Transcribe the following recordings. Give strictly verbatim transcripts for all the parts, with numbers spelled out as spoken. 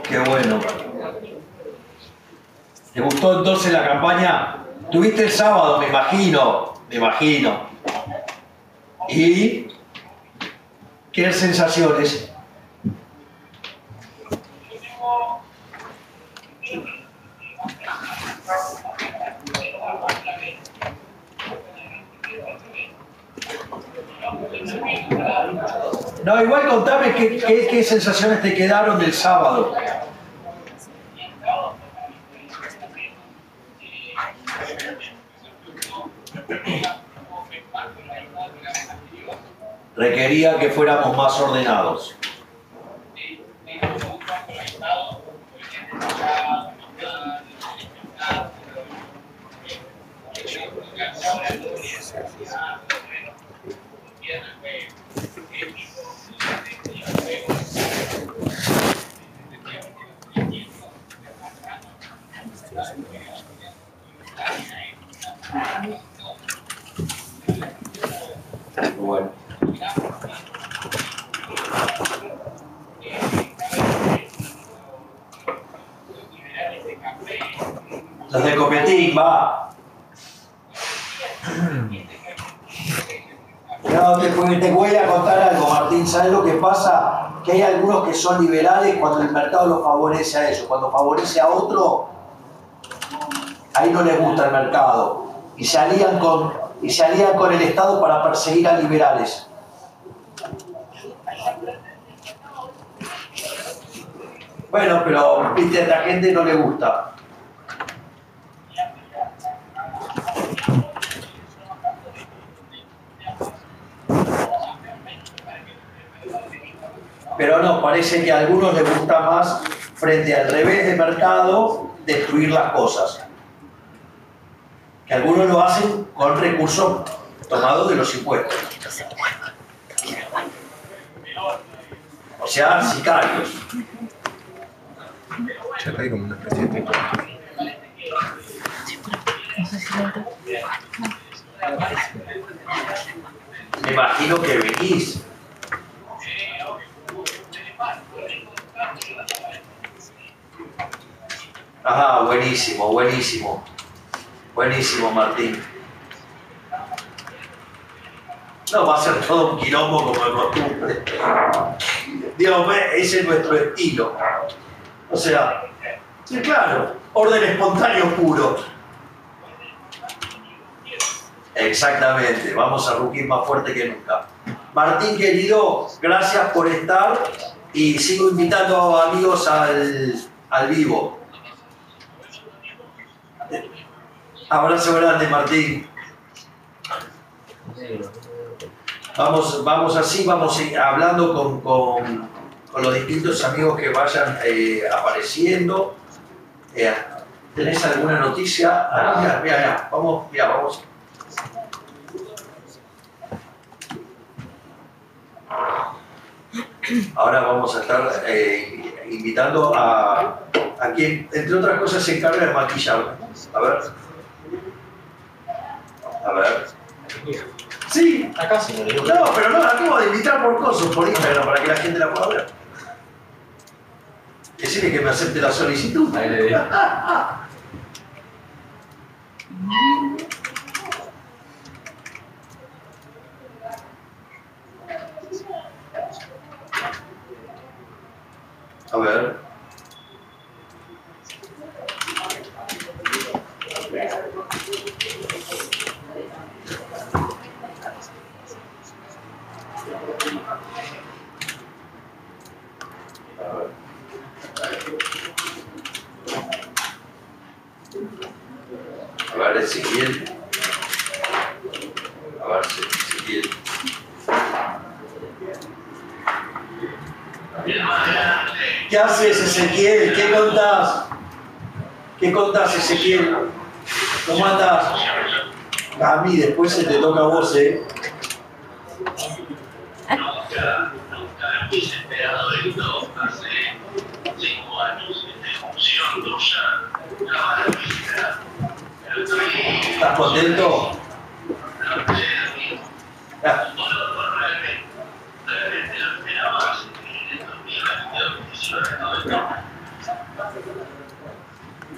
Qué bueno. ¿Te gustó entonces la campaña? Tuviste el sábado, me imagino, me imagino. ¿Y qué sensaciones? No, igual contame qué, qué, qué sensaciones te quedaron del sábado. Requería que fuéramos más ordenados. Bueno. Los de Copetín, va. No, te, te voy a contar algo, Martín. ¿Sabes lo que pasa? Que hay algunos que son liberales cuando el mercado los favorece a ellos. Cuando favorece a otro, ahí no les gusta el mercado. Y se alían con, y se alían con el Estado para perseguir a liberales. Bueno, pero viste, a esta gente no le gusta. Pero no, parece que a algunos les gusta más, frente al revés del mercado, destruir las cosas. Que algunos lo hacen con recursos tomados de los impuestos. O sea, sicarios. Ya hay como una especie de... Me imagino que venís. Ajá, buenísimo, buenísimo. Buenísimo, Martín. No va a ser todo un quilombo como de costumbre. Digamos, ese es nuestro estilo. O sea, sí, claro, orden espontáneo puro. Exactamente, vamos a rugir más fuerte que nunca. Martín, querido, gracias por estar y sigo invitando a amigos al, al vivo. Abrazo grande, Martín. Vamos, vamos así, vamos hablando con, con, con los distintos amigos que vayan eh, apareciendo. Eh, ¿Tenés alguna noticia? Ah, mira, mira, mira, vamos, mira, vamos. Ahora vamos a estar eh, invitando a, a quien, entre otras cosas, se encarga de maquillar. A ver. A ver. Sí. Acá sí, no, No, pero no, la acabo de invitar por cosas, por Instagram, para que la gente la pueda ver. Decirle que me acepte la solicitud. Ahí le digo. A ver. A ver, Ezequiel. A ver, Ezequiel. ¿Qué haces, Ezequiel? ¿Qué contás? ¿Qué contás, Ezequiel? ¿Cómo andás? A mí después se te toca a vos, ¿eh? ¿Estás contento? Ah.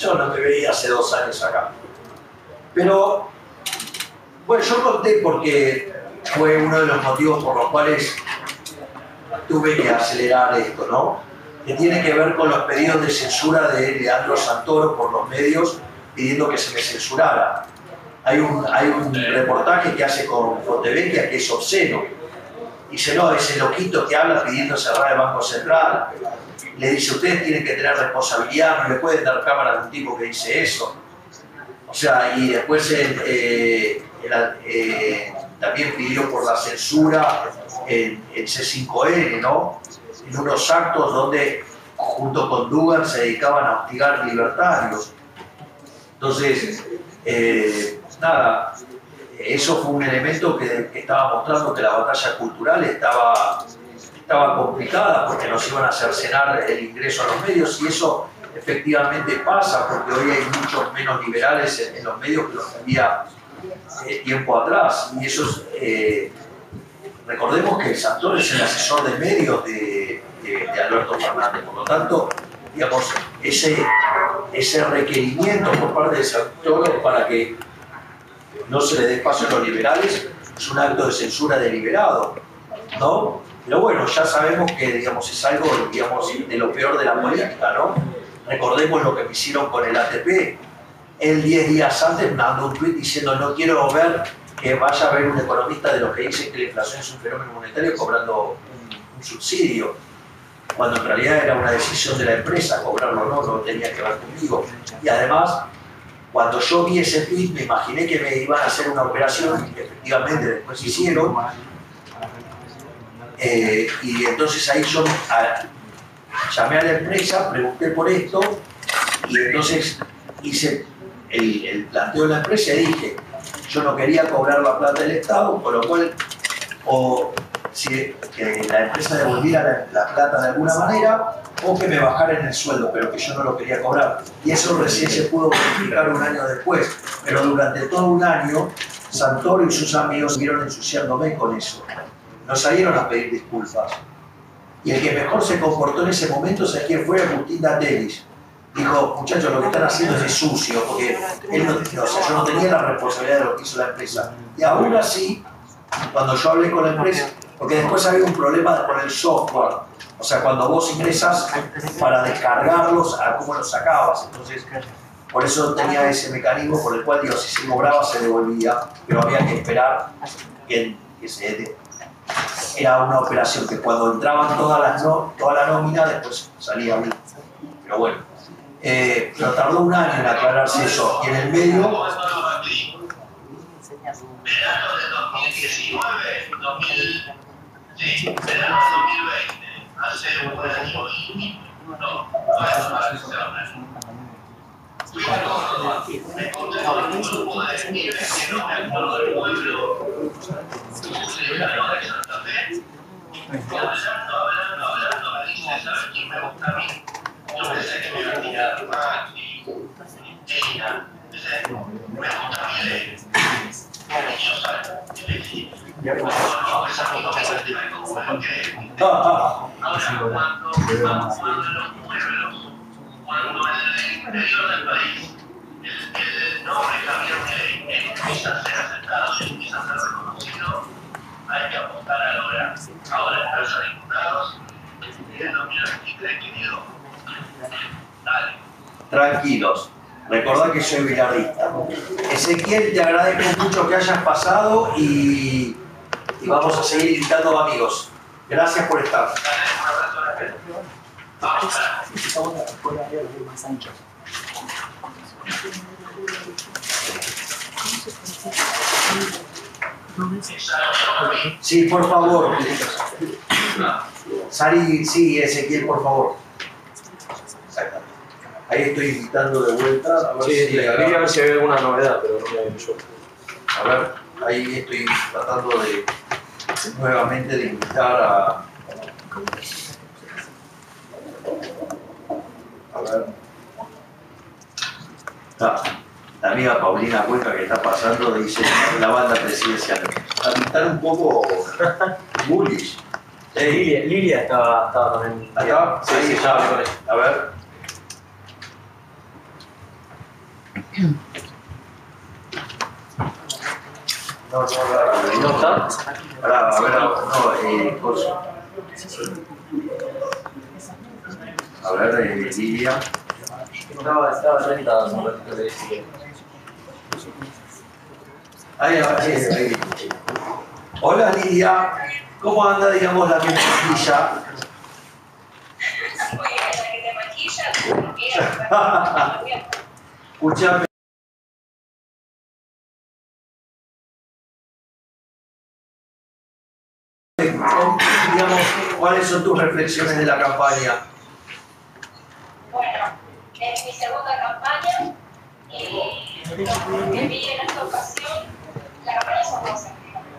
Yo no me veía hace dos años acá. Pero, bueno, yo conté porque fue uno de los motivos por los cuales tuve que acelerar esto, ¿no? Que tiene que ver con los pedidos de censura de Leandro Santoro por los medios pidiendo que se me censurara. Hay un, hay un reportaje que hace con Fontevecchia que es obsceno. Dice, no, ese loquito que habla pidiendo cerrar el Banco Central. Le dice, ustedes tienen que tener responsabilidad, no le pueden dar cámara a un tipo que dice eso. O sea, y después eh, eh, eh, también pidió por la censura en, en C cinco N, ¿no? En unos actos donde, junto con Dugan, se dedicaban a hostigar libertarios. Entonces, eh, nada, eso fue un elemento que, que estaba mostrando que la batalla cultural estaba, estaba complicada porque nos iban a cercenar el ingreso a los medios, y eso efectivamente pasa porque hoy hay muchos menos liberales en, en los medios que los que había eh, tiempo atrás. Y eso es, eh, recordemos que Santoro es el asesor de medios de, de, de Alberto Fernández, por lo tanto, digamos, ese, ese requerimiento por parte de Santoro para que no se le dé espacio a los liberales es un acto de censura deliberado, ¿no? Pero bueno, ya sabemos que, digamos, es algo, digamos, de lo peor de la política, ¿no? Recordemos lo que me hicieron con el A T P. Él diez días antes mandó un tuit diciendo no quiero ver que vaya a haber un economista de los que dice que la inflación es un fenómeno monetario cobrando un, un subsidio, cuando en realidad era una decisión de la empresa, cobrarlo o no, no tenía que ver conmigo. Y además, cuando yo vi ese tweet, me imaginé que me iban a hacer una operación, y efectivamente después hicieron. Eh, y entonces ahí yo a, llamé a la empresa, pregunté por esto, y entonces hice el, el planteo de la empresa y dije, yo no quería cobrar la plata del Estado, con lo cual, o si, que la empresa devolviera la, la plata de alguna manera, o que me bajaran el sueldo, pero que yo no lo quería cobrar. Y eso recién se pudo verificar un año después. Pero durante todo un año, Santoro y sus amigos siguieron ensuciándome con eso. No salieron a pedir disculpas. Y el que mejor se comportó en ese momento, ¿sabes quién fue? Agustín Datelis. Dijo, muchachos, lo que están haciendo es de sucio, porque él no, o sea, yo no tenía la responsabilidad de lo que hizo la empresa. Y aún así, cuando yo hablé con la empresa, porque después había un problema con el software, o sea, cuando vos ingresas para descargarlos, a cómo los sacabas. Entonces, por eso tenía ese mecanismo por el cual, digo, si se cobraba se devolvía, pero había que esperar que, que se... De, era una operación que cuando entraban todas las no, toda la nómina, después salía bien. Pero bueno, eh, pero tardó un año en aclararse eso. Y en el medio... Verano de dos mil diecinueve, dos mil, sí, verano de dos mil veinte, hace un año y no, no es una lección. Fui a Córdoba, me encontré con un grupo de pibes que no me acuerdo del pueblo, cercano de Santa Fe, y hablando, hablando, hablando, me dice, ¿sabes quién me gusta a mí? Yo pensé que me iba a tirar Macri, ella, dice, me gusta a mí de yo salgo, y le dije, no, no, esa foto que se te ve como lo que ahora, cuando, cuando, cuando en los pueblos, cuando en el interior del país, el, el nombre Javier Milei empieza a ser aceptado y empieza a ser reconocido, hay que apostar a lograr. Ahora en los diputados, en el dos mil veintitrés, querido, dale. Tranquilos. Recordá que soy villarista. Ezequiel, te agradezco mucho que hayas pasado y, y vamos a seguir invitando amigos. Gracias por estar. Sí, por favor. Sari, sí, Ezequiel, por favor. Exactamente. Ahí estoy invitando de vuelta. A ver sí, si le quería ver si había alguna novedad, pero no me yo. A ver, ahí estoy tratando de nuevamente de invitar a... A ver... Ah, la amiga Paulina Cuenca que está pasando dice la banda presidencial. A pintar un poco bullish. Sí, Lilia, Lilia estaba, estaba también. ¿Acá? Sí, sí, ya hablé con ella. A ver... No, no, no, ¿No está? Ahora, a ver, no, eh, cosa. A ver, eh, Lidia. No, estaba sentada hace un ratito de decir. Ahí, ahí, ahí. Hola Lidia, ¿cómo anda, digamos, la que me maquilla? Muy bien, la que te maquilla, bien, bien. Escuchame. Digamos, ¿cuáles son tus reflexiones de la campaña? Bueno, es mi segunda campaña y lo que vi en esta ocasión, la campaña son cosas.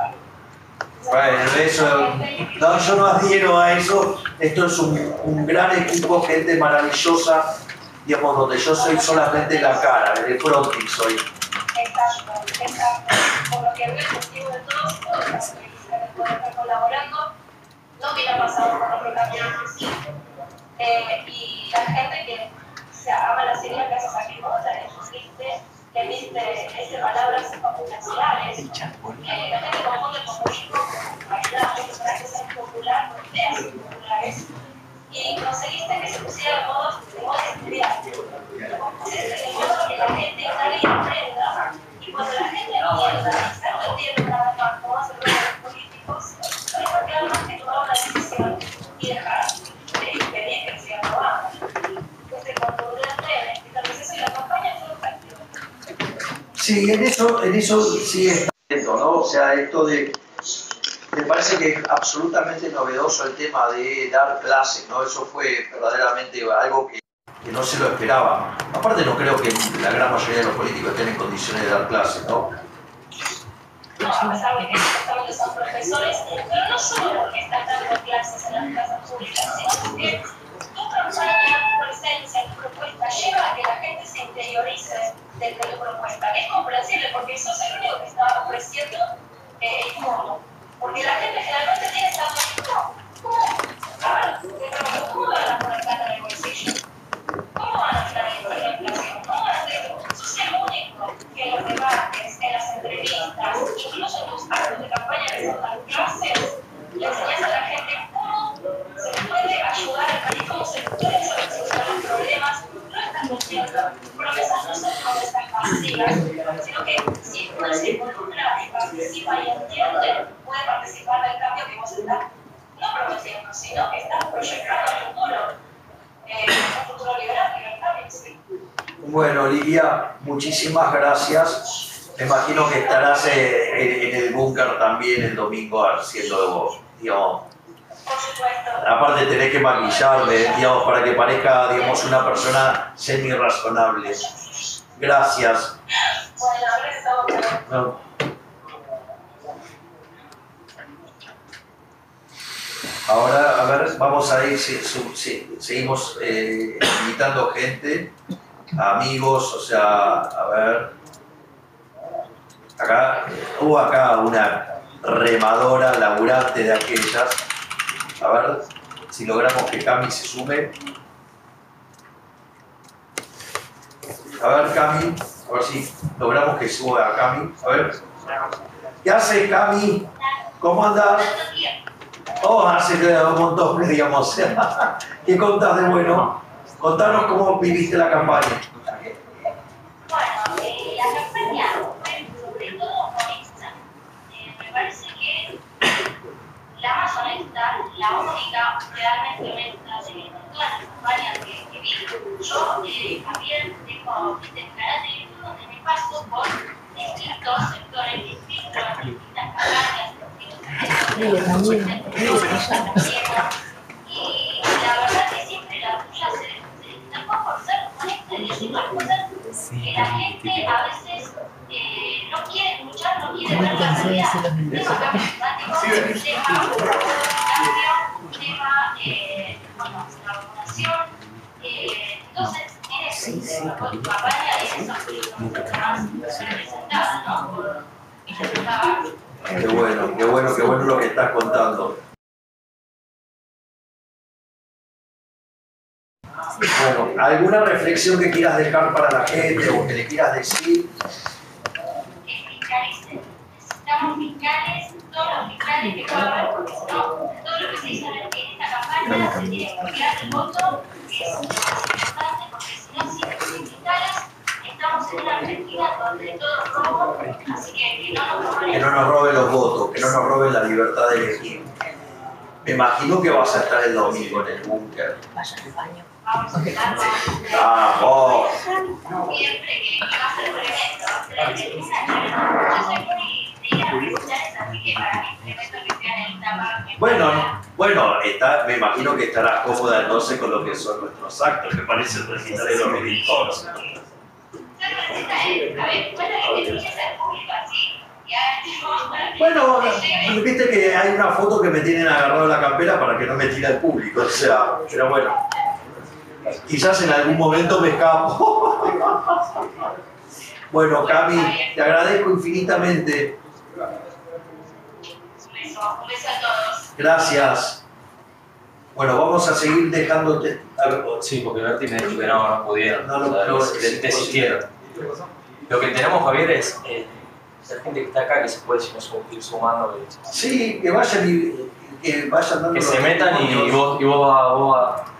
Bueno, eso, no, yo no adhiero a eso. Esto es un, un gran equipo, gente maravillosa, digamos, donde yo soy solamente la cara, el fronting soy. Exacto, exacto. Por lo que veo el motivo de todo esto, la felicidad de poder estar colaborando, no que haya pasado con otro candidato sí. Eh, y la gente que se ama la serie gracias a que vos la dijiste, que viste ese palabras populares, eh, la gente confunde populismo con popularidad, para que sea popular con ideas populares, y conseguiste que se pusiera de modo, de modo estudiar. Entonces, de modo que la gente instale y aprenda, y cuando la gente entienda, y ya no entiende nada más cómo hacer los políticos, no les va a quedar más que tomar una decisión y dejar de impedir que sigan robando. Entonces, contundente en explicar eso y la campaña fue un partido. Sí, en eso, en eso sí está atento, ¿no? O sea, esto de... Me parece que es absolutamente novedoso el tema de dar clases, ¿no? Eso fue verdaderamente algo que, que no se lo esperaba. Aparte no creo que la gran mayoría de los políticos estén en condiciones de dar clases, ¿no? No, a pesar de que justamente son profesores, pero no solo porque están dando clases en las casas públicas, sino porque tu campaña, tu presencia, tu propuesta lleva a que la gente se interiorice de, de tu propuesta. Es comprensible porque sos el único que está ofreciendo eh, el cómo. Porque la gente generalmente tiene esta duda, ¿cómo? A ver, ¿cómo van a poner plata en el bolsillo? ¿Cómo van a financiar la inflación? ¿Cómo van a hacer? Sos el único que en los debates, en las entrevistas, incluso en tus actos de campaña que son las clases, le enseñas a la gente cómo se puede ayudar al país, cómo se puede solucionar los problemas. No estás diciendo, tus promesas no son promesas vacías, sino que si uno se involucra y participa y entiende, puede participar del cambio que vos estás no prometiendo, sino que estás proyectando el futuro. Eh, un futuro liberal, libertario, sí. Bueno, Lidia, muchísimas gracias. Me imagino que estarás eh, en, en el búnker también el domingo haciendo de vos, digamos. Por supuesto. Aparte tenés que maquillarme, digamos, para que parezca, digamos, una persona semi-razonable. Gracias. Bueno, gracias a vos. No. Ahora, a ver, vamos a ir, si, si, si, seguimos eh, invitando gente, amigos, o sea, a ver, acá, hubo acá una remadora laburante de aquellas, a ver si logramos que Cami se sume. A ver, Cami, a ver si logramos que suba a Cami, a ver. ¿Qué haces, Cami? ¿Cómo andas? Oh, hace un montón, digamos. ¿Qué contás de bueno? Contanos cómo viviste la campaña. Bueno, eh, la campaña fue sobre todo honesta. Eh, me parece que la más honesta, la única realmente honesta de todas las campañas que, que vi. Yo eh, también tengo este canal de YouTube donde me paso por distintos sectores, distintas, distintas campañas, y la verdad que siempre la tuya se, se destacó por ser honesta y decir las cosas que la gente a veces eh, no quiere escuchar, no quiere ver la realidad. Tema cambio climático, tema cambio, tema eh, bueno, la vacunación. Eh, entonces, tienes sí, sí, con tu campaña y eso más representada, ¿no? Por esa. Qué bueno, qué bueno, qué bueno lo que estás contando. Bueno, ¿alguna reflexión que quieras dejar para la gente o que le quieras decir? Fiscalicen. Necesitamos fiscales, todos los fiscales que pueda haber, porque si no, todo lo que se hizo en esta campaña se tiene que cuidar el voto, que es importante, porque si no, sin fiscales, estamos en una Argentina donde todo es robo, así que que no nos roben. Que no nos roben los votos, que no nos roben la libertad de elegir. Me imagino que vas a estar el domingo en el búnker. Vaya al baño. Vamos a estar Ah, vos. siempre que va a ser tremendo. Yo soy muy de ir a recitales, así que para mí es tremendo que sea en el tapado. Bueno, bueno, está, me imagino que estarás cómoda entonces con lo que son nuestros actos, me parece el recital de los militares. Bueno, viste que hay una foto que me tienen agarrado la campera para que no me tire el público, o sea, pero bueno, quizás en algún momento me escapo. Bueno, Cami, te agradezco infinitamente. Un beso, un beso a todos. Gracias. Bueno, vamos a seguir dejándote. A ver, Sí, porque Berti me dijo que no, no pudieron. No, no, o sea, no, des- es desistieron. Lo que tenemos, Javier, es eh, la gente que está acá que se puede si no, su- ir sumando. sí, que vayan y que vayan dando Que los se metan y, y testimonios. vos, y vos, vos